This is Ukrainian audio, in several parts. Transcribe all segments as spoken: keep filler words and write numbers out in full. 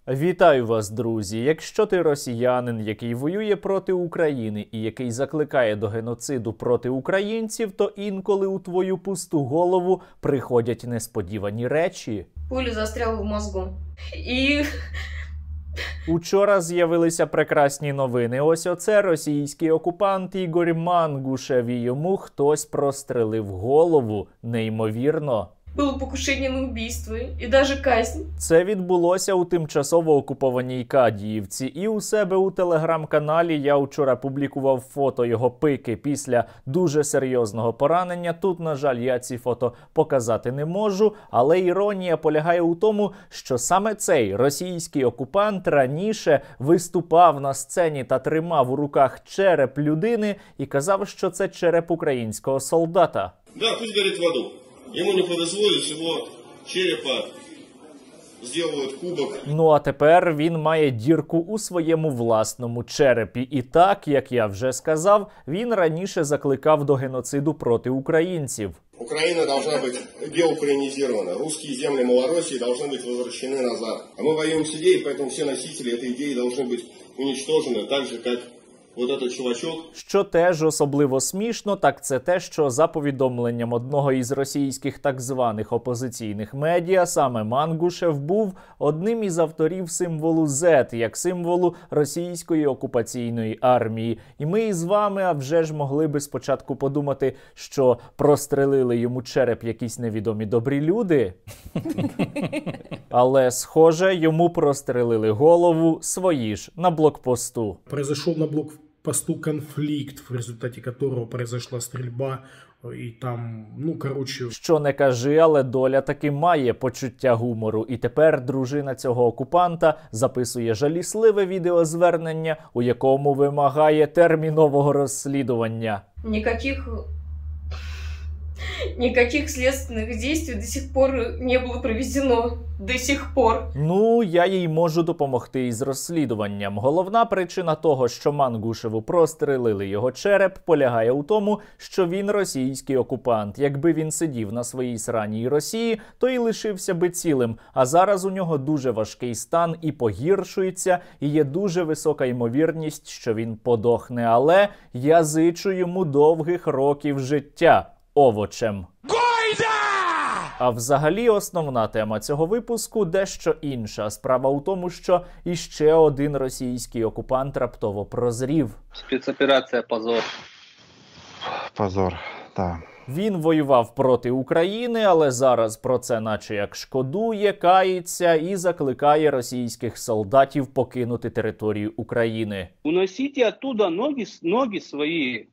Вітаю вас, друзі! Якщо ти росіянин, який воює проти України і який закликає до геноциду проти українців, то інколи у твою пусту голову приходять несподівані речі. Пуля застряла в мозгу. І... Учора з'явилися прекрасні новини. Ось оце російський окупант Ігор Мангушев, і йому хтось прострелив голову. Неймовірно. Було покушення на вбивство і навіть казнь. Це відбулося у тимчасово окупованій Кадіївці. І у себе у телеграм-каналі я вчора публікував фото його пики після дуже серйозного поранення. Тут, на жаль, я ці фото показати не можу, але іронія полягає у тому, що саме цей російський окупант раніше виступав на сцені та тримав у руках череп людини і казав, що це череп українського солдата. Да, пусть горит в аду. Ему не повезло, из его черепа сделают кубок. Ну а тепер він має дірку у своєму власному черепі. І так, як я вже сказав, він раніше закликав до геноциду проти українців. Украина должна быть деукраинизирована. Русские земли Малороссии должны быть возвращены назад. А мы воюем с идеей, поэтому все носители этой идеи должны быть уничтожены, так же, как вот этот чувачок. Що теж особливо смішно, так це те, що за повідомленням одного із російських так званих опозиційних медіа, саме Мангушев був одним із авторів символу зет, як символу російської окупаційної армії. І ми із вами, а вже ж могли би спочатку подумати, що прострелили йому череп якісь невідомі добрі люди. Але, схоже, йому прострелили голову свої ж на блокпосту. Произошел на блокпосту посту конфликт, в результате которого произошла стрельба, і там, ну, коротше... Що не кажи, але доля таки має почуття гумору. І тепер дружина цього окупанта записує жалісливе відеозвернення, у якому вимагає термінового розслідування. Никаких... Никаких следственных действий до сих пор не було проведено. До сих пор. Ну, я їй можу допомогти із розслідуванням. Головна причина того, що Мангушеву прострелили його череп, полягає у тому, що він російський окупант. Якби він сидів на своїй сраній Росії, то й лишився би цілим. А зараз у нього дуже важкий стан і погіршується, і є дуже висока ймовірність, що він подохне. Але я зичу йому довгих років життя. Овочем. Гойда! А взагалі основна тема цього випуску дещо інша. Справа у тому, що іще один російський окупант раптово прозрів. Спецоперація «Позор». Позор, так. Він воював проти України, але зараз про це наче як шкодує, кається і закликає російських солдатів покинути територію України. Уносіть оттуда ноги, ноги свої.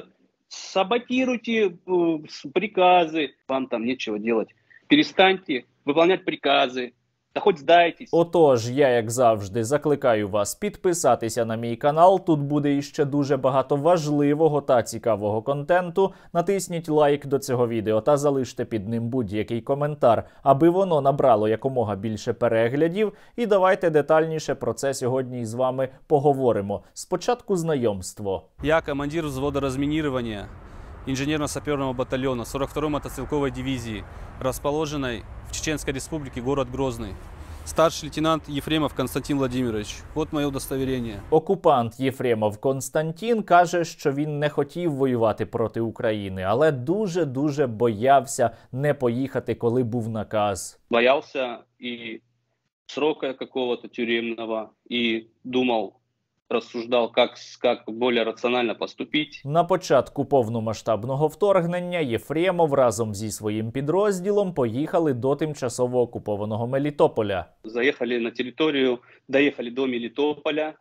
Саботируйте э, приказы, вам там нечего делать. Перестаньте выполнять приказы. Та хоч здайтесь. Отож, я, як завжди, закликаю вас підписатися на мій канал. Тут буде іще дуже багато важливого та цікавого контенту. Натисніть лайк до цього відео та залиште під ним будь-який коментар, аби воно набрало якомога більше переглядів. І давайте детальніше про це сьогодні з вами поговоримо. Спочатку знайомство. Я командир взвода розмінірування инженерно-саперного батальона сорок второй мотострелковой дивизии, расположенной в Чеченской республике, город Грозный. Старший лейтенант Ефремов Константин Владимирович. Вот моє удостоверення. Окупант Єфремов Константин каже, що він не хотів воювати проти України, але дуже-дуже боявся не поїхати, коли був наказ. Боявся і срока какого-то тюремного, і думав, розсуждав, як, як більш раціонально поступити. На початку повномасштабного вторгнення Єфремов разом зі своїм підрозділом поїхали до тимчасово окупованого Мелітополя. Заїхали на територію, доїхали до Мелітополя,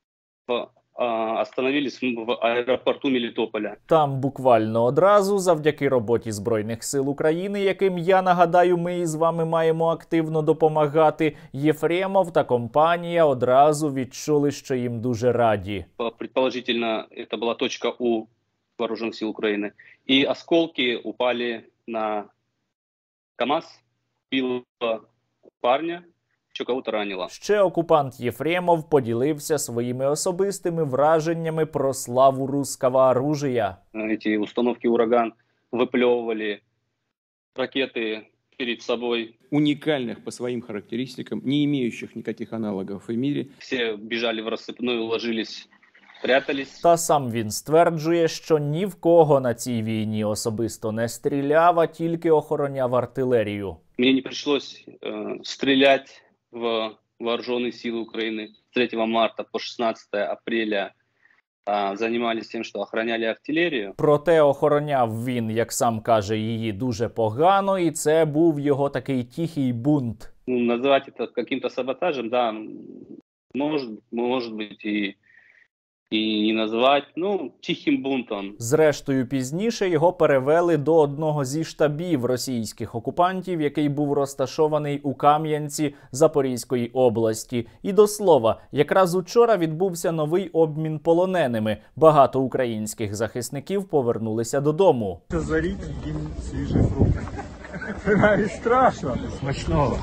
остановились в аеропорту Мелітополя. Там буквально одразу, завдяки роботі Збройних сил України, яким, я нагадаю, ми із вами маємо активно допомагати, Єфремов та компанія одразу відчули, що їм дуже раді. Предположительно, це була точка У Вооружених сил України. І осколки упали на КАМАЗ, било парня, що кого-то ранило. Ще окупант Єфремов поділився своїми особистими враженнями про славу русского оружия. Ці установки «Ураган» випльовували ракети перед собою. уникальных по своим характеристикам, не имеющих никаких аналогов в мире. Все бежали в рассыпную, ложились, прятались. Та сам він стверджує, що ні в кого на цій війні особисто не стріляв, а тільки охороняв артилерію. Мне не пришлось э, стрелять в вооруженные силы Украины. С третьего марта по шестнадцатое апреля э, занимались тем, что охраняли артиллерию. Проте охороняв він, як сам каже, її дуже погано, і це був його такий тихий бунт. Ну, назвать это каким-то саботажем, да, может, может быть и, и не назвать, ну, тихим бунтом. Зрештою, пізніше його перевели до одного зі штабів російських окупантів, який був розташований у Кам'янці Запорізької області. І до слова, якраз учора відбувся новий обмін полоненими. Багато українських захисників повернулися додому. Заріть їм свіжий фрукт. Це навіть страшно. Смачного.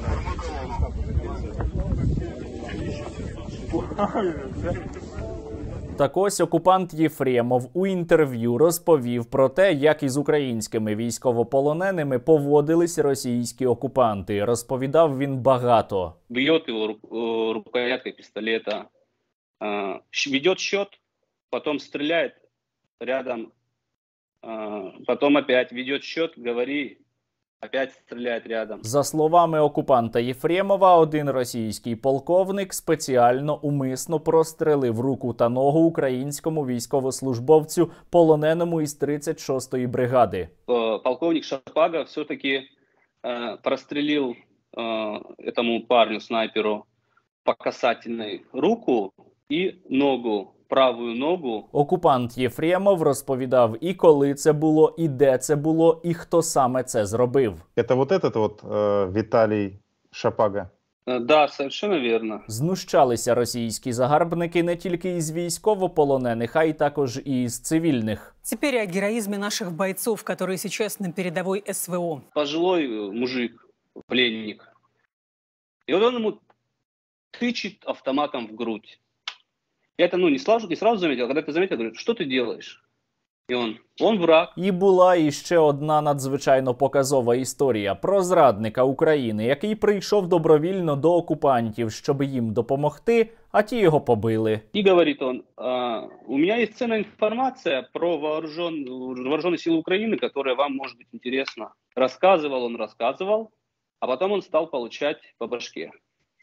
Так ось окупант Єфремов у інтерв'ю розповів про те, як із українськими військовополоненими поводились російські окупанти. Розповідав він багато. Б'є його рукояткою пістолета, веде счет, потім стріляє рядом, потім опять веде счет, говорить, опять стріляє рядом. За словами окупанта Єфремова, один російський полковник спеціально умисно прострелив руку та ногу українському військовослужбовцю, полоненому із тридцять шостої бригади. Полковник Шапага все-таки э, прострелил э, этому парню-снайперу по касательной руку и ногу. Правую ногу. Окупант Єфремов розповідав і коли це було, і де це було, і хто саме це зробив. Это вот этот вот э, Виталий Шапага? Да, совершенно верно. Знущалися російські загарбники не тільки із військовополонених, а й також і із цивільних. Теперь о героизме наших бойцов, которые сейчас на передовой СВО. Пожилой мужик, пленник. И вот он ему тычет автоматом в грудь. Я это, ну, не сразу, не сразу заметил, когда ты заметил, говорю, что ты делаешь? І он, он враг. І була іще одна надзвичайно показова історія про зрадника України, який прийшов добровільно до окупантів, щоб їм допомогти, а ті його побили. І говорить он, а, у меня есть ценная информация про вооружен, вооруженные силы Украины, которая вам может быть интересна. Рассказывал он, рассказывал, а потом он стал получать по башке.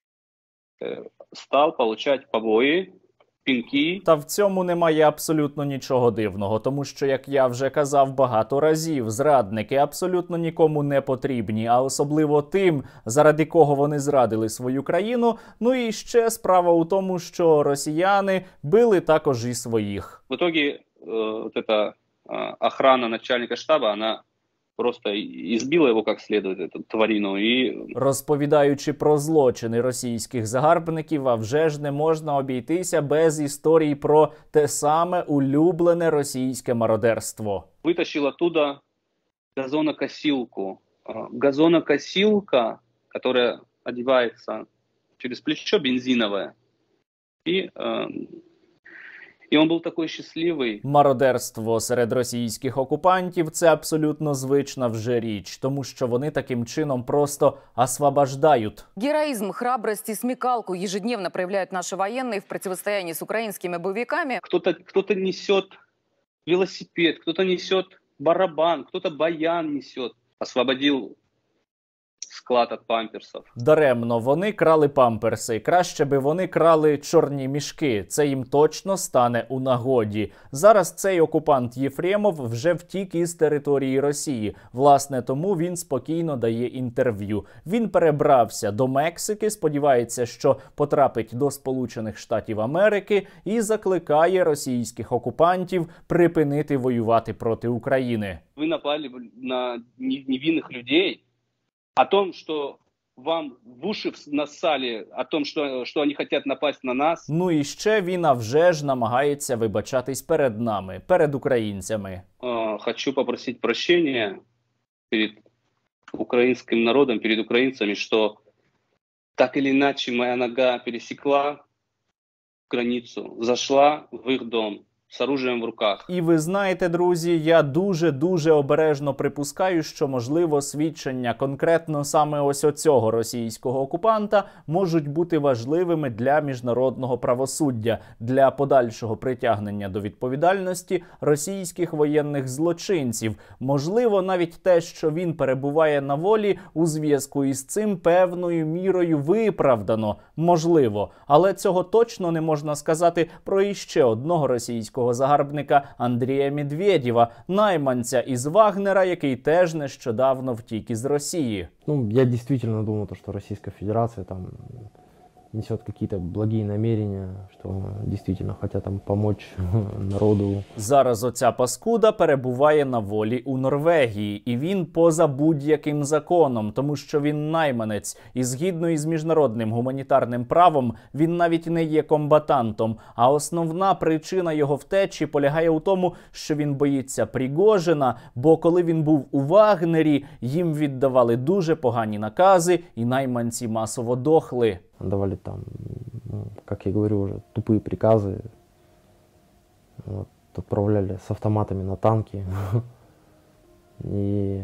Стал получать побои, пінки. Та в цьому немає абсолютно нічого дивного, тому що, як я вже казав багато разів, зрадники абсолютно нікому не потрібні, а особливо тим, заради кого вони зрадили свою країну. Ну і ще справа у тому, що росіяни били також і своїх. В итоге э, вот эта э, охрана начальника штаба, она просто избила його як слід, эту тварину. І... Розповідаючи про злочини російських загарбників, а вже ж не можна обійтися без історій про те саме улюблене російське мародерство. Витащив оттуда газонокосилку. Газонокосилка, яка одягається через плечо, бензиновая. І... Э... І він був такий щасливий. Мародерство серед російських окупантів – це абсолютно звична вже річ, тому що вони таким чином просто освобождають. Героизм, храбрость и смекалку ежедневно проявляют наши военные в противостоянии с украинскими боевиками. Кто-то, кто-то несет велосипед, кто-то несет барабан, кто-то баян несет. Освободил склад від памперсів. Даремно вони крали памперси. Краще би вони крали чорні мішки. Це їм точно стане у нагоді. Зараз цей окупант Єфремов вже втік із території Росії. Власне, тому він спокійно дає інтерв'ю. Він перебрався до Мексики, сподівається, що потрапить до Сполучених Штатів Америки і закликає російських окупантів припинити воювати проти України. Ви напали на невинних людей. О том, что вам в уши нассали, о том, что, что они хотят напасть на нас. Ну і ще він, а вже ж, намагається вибачатись перед нами, перед українцями. Э, хочу попросить прощения перед украинским народом, перед украинцами, что так или иначе моя нога пересекла границу, зашла в их дом. с оружием в руках. І ви знаєте, друзі, я дуже-дуже обережно припускаю, що, можливо, свідчення конкретно саме ось оцього російського окупанта можуть бути важливими для міжнародного правосуддя, для подальшого притягнення до відповідальності російських воєнних злочинців. Можливо, навіть те, що він перебуває на волі, у зв'язку із цим певною мірою виправдано. Можливо. Але цього точно не можна сказати про іще одного російського загарбника Андрія Медведєва, найманця із Вагнера, який теж нещодавно втік із Росії. Ну, я действительно думал, что Российская Федерация там несет какие-то благие намерения, что действительно хотят там помочь народу. Зараз оця паскуда перебуває на волі у Норвегії, і він поза будь-яким законом, тому що він найманець, і згідно із міжнародним гуманітарним правом він навіть не є комбатантом, а основна причина його втечі полягає у тому, що він боїться Пригожина, бо коли він був у Вагнері, їм віддавали дуже погані накази, і найманці масово дохли. Давали там, ну, как я говорю, уже тупые приказы. Вот, отправляли с автоматами на танки. И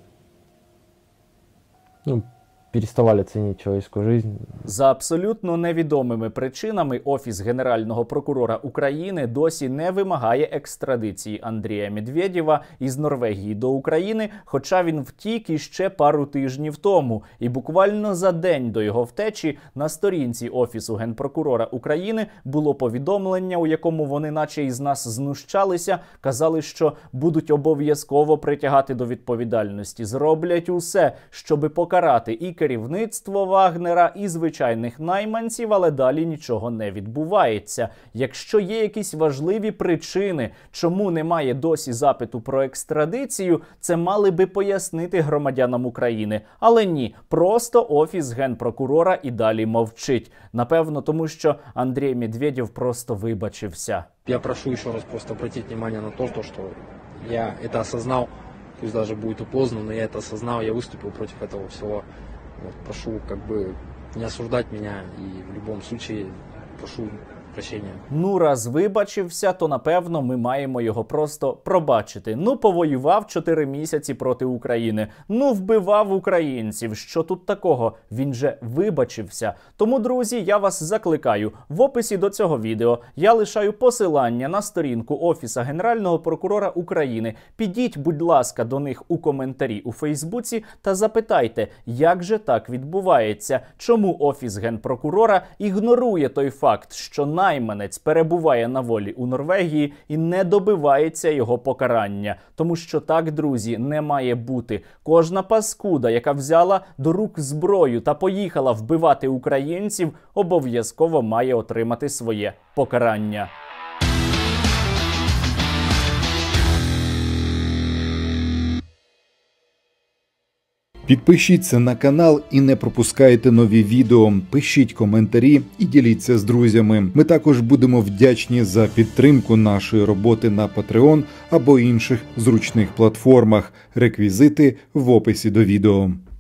ну, переставали ценить человеческую жизнь. За абсолютно невідомими причинами Офіс Генерального прокурора України досі не вимагає екстрадиції Андрія Медведєва із Норвегії до України, хоча він втік іще пару тижнів тому. І буквально за день до його втечі на сторінці Офісу Генпрокурора України було повідомлення, у якому вони наче із нас знущалися, казали, що будуть обов'язково притягати до відповідальності, зроблять усе, щоби покарати і керівництво Вагнера, і звичайних найманців, але далі нічого не відбувається. Якщо є якісь важливі причини, чому немає досі запиту про екстрадицію, це мали би пояснити громадянам України. Але ні, просто Офіс Генпрокурора і далі мовчить. Напевно, тому що Андрій Медведєв просто вибачився. Я прошу ще раз просто обратить внимание на то, что я это осознал, пусть даже будет и поздно, но я это осознал, я выступил против этого всего. Вот, прошу как бы не осуждать меня и в любом случае прошу прощения. Ну, раз вибачився, то напевно ми маємо його просто пробачити. Ну, повоював чотири місяці проти України. Ну, вбивав українців. Що тут такого? Він же вибачився. Тому, друзі, я вас закликаю. В описі до цього відео я лишаю посилання на сторінку Офіса Генерального прокурора України. Підіть, будь ласка, до них у коментарі у Фейсбуці та запитайте, як же так відбувається? Чому Офіс Генпрокурора ігнорує той факт, що найманець перебуває на волі у Норвегії і не добивається його покарання. Тому що так, друзі, не має бути. Кожна паскуда, яка взяла до рук зброю та поїхала вбивати українців, обов'язково має отримати своє покарання. Підпишіться на канал і не пропускайте нові відео, пишіть коментарі і діліться з друзями. Ми також будемо вдячні за підтримку нашої роботи на Patreon або інших зручних платформах. Реквізити в описі до відео.